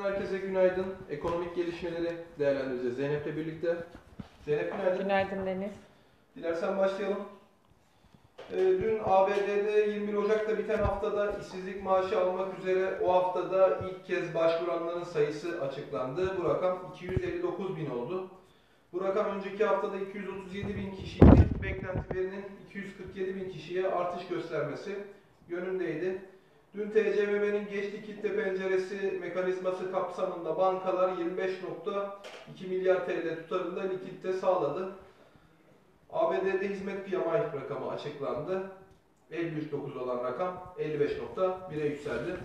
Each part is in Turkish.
herkese günaydın. Ekonomik gelişmeleri değerlendireceğiz Zeynep'le birlikte. Zeynep günaydın. Günaydın Deniz. Dilersen başlayalım. Dün ABD'de 21 Ocak'ta biten haftada işsizlik maaşı almak üzere o haftada ilk kez başvuranların sayısı açıklandı. Bu rakam 259 bin oldu. Bu rakam önceki haftada 237 bin kişiydi. Beklentilerinin 247 bin kişiye artış göstermesi yönündeydi. Dün TCMB'nin geçti kitle penceresi mekanizması kapsamında bankalar 25,2 milyar TL tutarında likitte sağladı. ABD'de hizmet PMI rakamı açıklandı. 53,9 olan rakam 55,1'e yükseldi.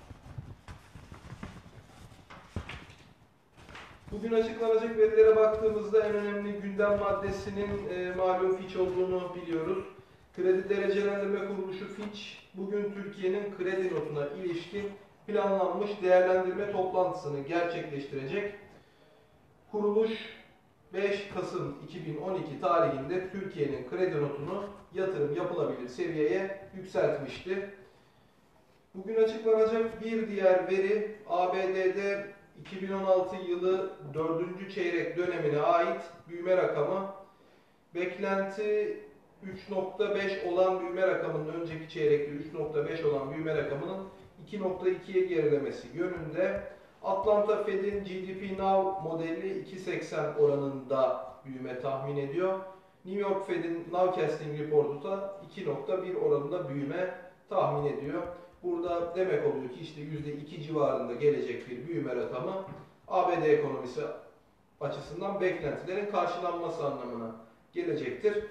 Bugün açıklanacak verilere baktığımızda en önemli gündem maddesinin malum Fitch olduğunu biliyoruz. Kredi Derecelendirme Kuruluşu Fitch, bugün Türkiye'nin kredi notuna ilişkin planlanmış değerlendirme toplantısını gerçekleştirecek. Kuruluş 5 Kasım 2012 tarihinde Türkiye'nin kredi notunu yatırım yapılabilir seviyeye yükseltmişti. Bugün açıklanacak bir diğer veri ABD'de 2016 yılı 4. çeyrek dönemine ait büyüme rakamı. Beklenti 3,5 olan büyüme rakamının önceki çeyrekte 3,5 olan büyüme rakamının 2,2'ye gerilemesi yönünde. Atlanta Fed'in GDP Now modeli 2,80 oranında büyüme tahmin ediyor. New York Fed'in Nowcasting Report'u da 2,1 oranında büyüme tahmin ediyor. Burada demek oluyor ki işte %2 civarında gelecek bir büyüme rakamı ABD ekonomisi açısından beklentilerin karşılanması anlamına gelecektir.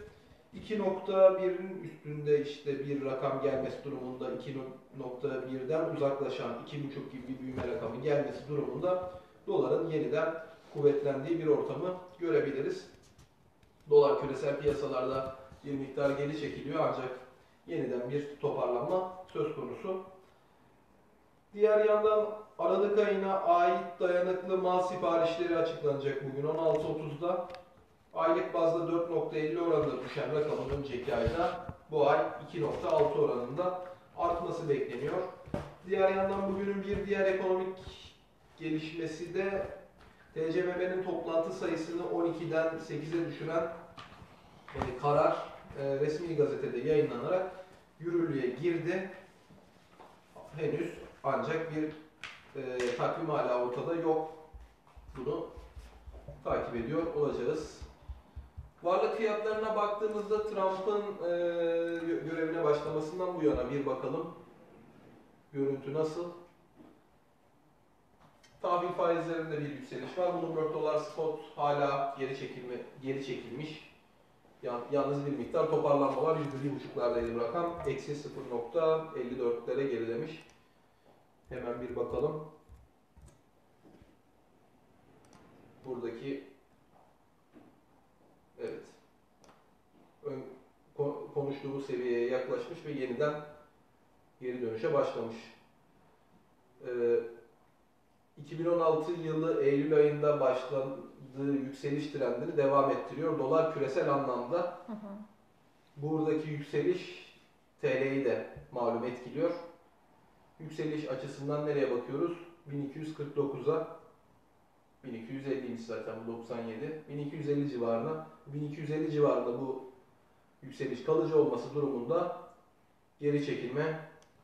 2,1'in üstünde işte bir rakam gelmesi durumunda 2,1'den uzaklaşan 2,5 gibi bir büyüme rakamı gelmesi durumunda doların yeniden kuvvetlendiği bir ortamı görebiliriz. Dolar küresel piyasalarda bir miktar geri çekiliyor ancak yeniden bir toparlanma söz konusu. Diğer yandan Aralık ayına ait dayanıklı mal siparişleri açıklanacak bugün 16.30'da. Aylık bazda 4,50 oranında düşen rakamın önceki ayda bu ay 2,6 oranında artması bekleniyor. Diğer yandan bugünün bir diğer ekonomik gelişmesi de TCMB'nin toplantı sayısını 12'den 8'e düşüren karar resmi gazetede yayınlanarak yürürlüğe girdi. Henüz ancak bir takvim hala ortada yok. Bunu takip ediyor olacağız. Varlık fiyatlarına baktığımızda Trump'ın görevine başlamasından bu yana bir bakalım. Görüntü nasıl? Tahvil faizlerinde bir yükseliş var. Bloomberg dolar spot hala geri çekilmiş. Yalnız bir miktar toparlanma var. %1,5'lardaydı rakam. Eksi 0,54'lere gerilemiş. Hemen bir bakalım. Buradaki evet konuştuğumuz seviyeye yaklaşmış ve yeniden geri dönüşe başlamış. 2016 yılı Eylül ayında başladığı yükseliş trendini devam ettiriyor. Dolar küresel anlamda buradaki yükseliş TL'yi de malum etkiliyor. Yükseliş açısından nereye bakıyoruz? 1249'a 1250'ymiş zaten bu 97. 1250 civarına. 1250 civarında bu yükseliş kalıcı olması durumunda geri çekilme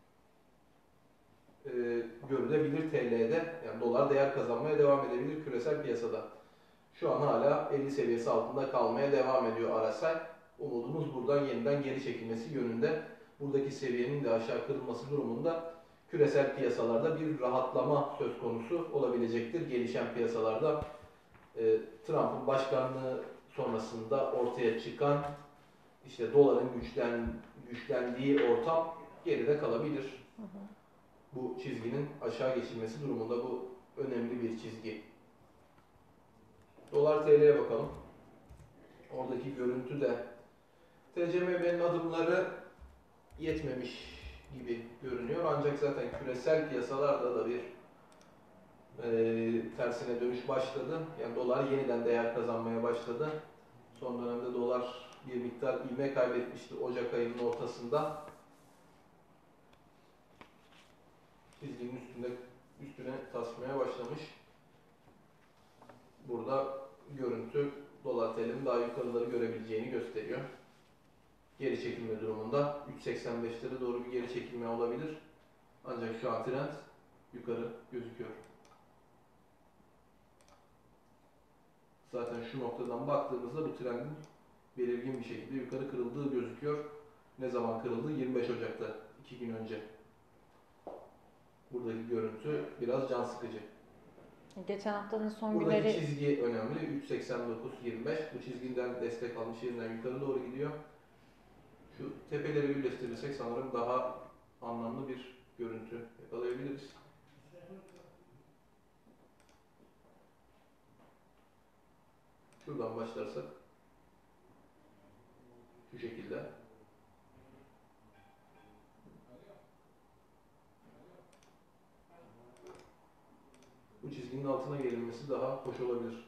görülebilir TL'de. Yani dolar değer kazanmaya devam edebilir küresel piyasada. Şu an hala 50 seviyesi altında kalmaya devam ediyor RSI. Umudumuz buradan yeniden geri çekilmesi yönünde. Buradaki seviyenin de aşağı kırılması durumunda küresel piyasalarda bir rahatlama söz konusu olabilecektir. Gelişen piyasalarda Trump'ın başkanlığı sonrasında ortaya çıkan işte doların güçlendiği ortam geride kalabilir. Bu çizginin aşağı geçilmesi durumunda bu önemli bir çizgi. Dolar TL'ye bakalım. Oradaki görüntü de TCMB'nin adımları yetmemiş gibi görünüyor. Ancak zaten küresel piyasalarda da bir tersine dönüş başladı. Yani dolar yeniden değer kazanmaya başladı. Son dönemde dolar bir miktar ivme kaybetmişti Ocak ayının ortasında. Çizginin üstünde üstüne taşmaya başlamış. Burada görüntü dolar TL'nin daha yukarıları görebileceğini gösteriyor. Geri çekilme durumunda 3.85'lere doğru bir geri çekilme olabilir. Ancak şu an trend yukarı gözüküyor. Zaten şu noktadan baktığımızda bu trendin belirgin bir şekilde yukarı kırıldığı gözüküyor. Ne zaman kırıldı? 25 Ocak'ta, 2 gün önce. Buradaki görüntü biraz can sıkıcı. Geçen haftanın son Buradaki günleri... çizgi önemli. 3.89-25. Bu çizgiden destek almış yerinden yukarı doğru gidiyor. Şu tepeleri birleştirirsek sanırım daha anlamlı bir görüntü yakalayabiliriz. Şuradan başlarsak şu şekilde. Bu çizginin altına gelinmesi daha hoş olabilir.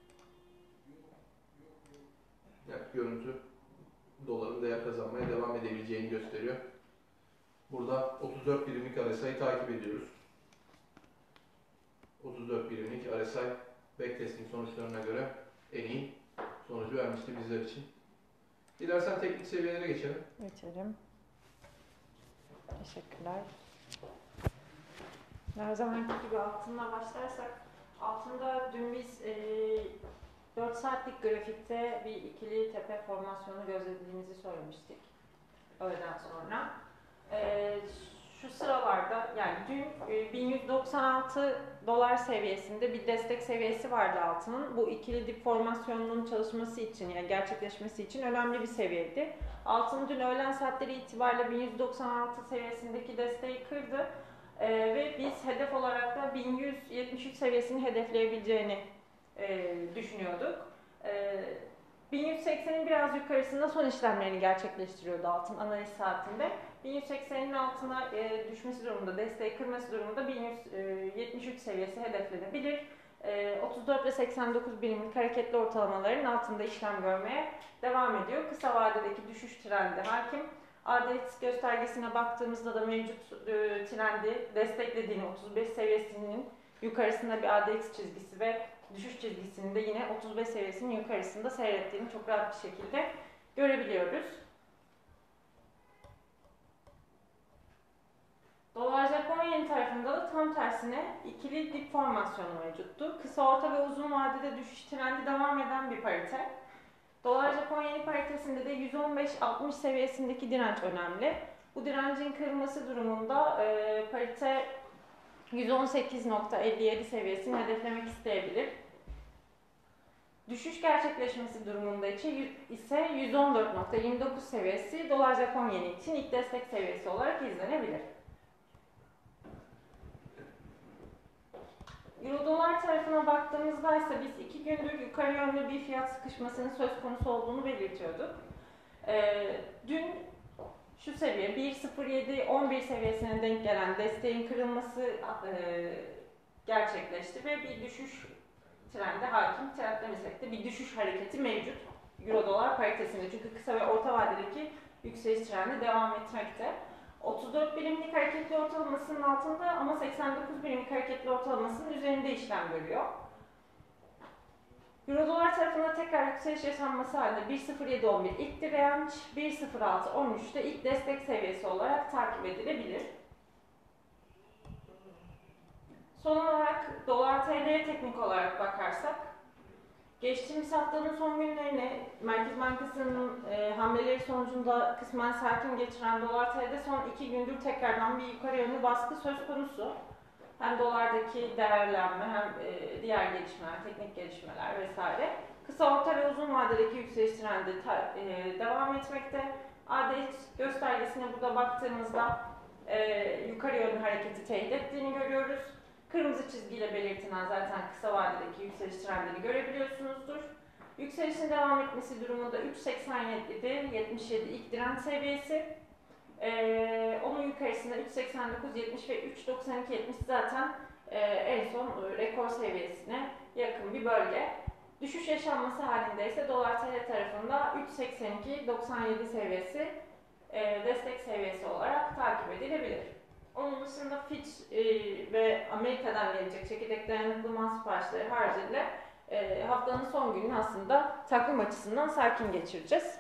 Yani görüntü doların değer kazanmaya devam edebileceğini gösteriyor. Burada 34 birimlik RSI'yi takip ediyoruz. 34 birimlik RSI backtesting sonuçlarına göre en iyi sonucu vermişti bizler için. Dilersen teknik seviyelere geçelim. Geçelim. Teşekkürler. Her zamanki gibi altınla başlarsak, altında dün biz 4 saatlik grafikte bir ikili tepe formasyonu gözlediğimizi söylemiştik öğleden sonra. Şu sıralarda, yani dün 1196 dolar seviyesinde bir destek seviyesi vardı altının. Bu ikili dip formasyonunun çalışması için, yani gerçekleşmesi için önemli bir seviyeydi. Altın dün öğlen saatleri itibariyle 1196 seviyesindeki desteği kırdı. Ve biz hedef olarak da 1173 seviyesini hedefleyebileceğini düşünüyorduk. 1180'in biraz yukarısında son işlemlerini gerçekleştiriyordu altın analiz saatinde. 1180'in altına düşmesi durumunda, desteği kırması durumunda 1173 seviyesi hedeflenebilir. 34 ve 89 birimlik hareketli ortalamaların altında işlem görmeye devam ediyor. Kısa vadedeki düşüş trendi hakim. ADX göstergesine baktığımızda da mevcut trendi desteklediğini, 35 seviyesinin yukarısında bir ADX çizgisi ve düşüş çizgisini de yine 35 seviyesinin yukarısında seyrettiğini çok rahat bir şekilde görebiliyoruz. Dolar Japon Yen tarafında da tam tersine ikili dip formasyonu mevcuttu. Kısa, orta ve uzun vadede düşüş trendi devam eden bir parite. Dolar Japon Yeni paritesinde de 115-60 seviyesindeki direnç önemli. Bu direncin kırılması durumunda parite 118.57 seviyesini hedeflemek isteyebilir. Düşüş gerçekleşmesi durumunda ise 114.29 seviyesi Dolar Japon Yeni için ilk destek seviyesi olarak izlenebilir. Euro dolar tarafına baktığımızda ise biz 2 gündür yukarı yönlü bir fiyat sıkışmasının söz konusu olduğunu belirtiyorduk. Dün şu seviye 1.07-11 seviyesine denk gelen desteğin kırılması gerçekleşti ve bir düşüş trendi hakim. Trend demesek de bir düşüş hareketi mevcut Euro dolar paritesinde. Çünkü kısa ve orta vadedeki yükseliş trendi devam etmekte. 34 birimlik hareketli ortalamasının altında ama 89 birimlik hareketli ortalamasının üzerinde işlem görüyor. Euro dolar tarafında tekrar yükseliş yaşanması halinde 1.07.11 ilk direnç, 1.06.13 de ilk destek seviyesi olarak takip edilebilir. Son olarak dolar TL'ye teknik olarak bakarsak, geçtiğimiz haftanın son günlerine Merkez Bankası'nın hamleleri sonucunda kısmen sakin geçiren dolar TL'de son 2 gündür tekrardan bir yukarı yönlü baskı söz konusu. Hem dolardaki değerlenme hem diğer gelişmeler, teknik gelişmeler vesaire. Kısa, orta ve uzun vadedeki yükseliş trendi devam etmekte. ADX göstergesine burada baktığımızda yukarı yönlü hareketi teyit ettiğini görüyoruz. Kırmızı çizgiyle belirtilen zaten kısa vadedeki yükseliş trendini görebiliyorsunuzdur. Yükselişin devam etmesi durumunda 3.87'de 77 ilk direnç seviyesi. Onun yukarısında 3.89-70 ve 3.92-70 zaten en son rekor seviyesine yakın bir bölge. Düşüş yaşanması halinde ise dolar TL tarafında 3.82-97 seviyesi destek seviyesi olarak takip edilebilir. Onun dışında Fitch ve Amerika'dan gelecek çekirdek dayanıklı mal siparişleri haricinde haftanın son gününü aslında takvim açısından sakin geçireceğiz.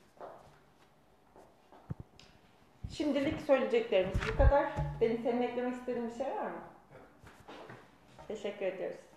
Şimdilik söyleyeceklerimiz bu kadar. Senin eklemek istediğin bir şey var mı? Teşekkür ediyoruz.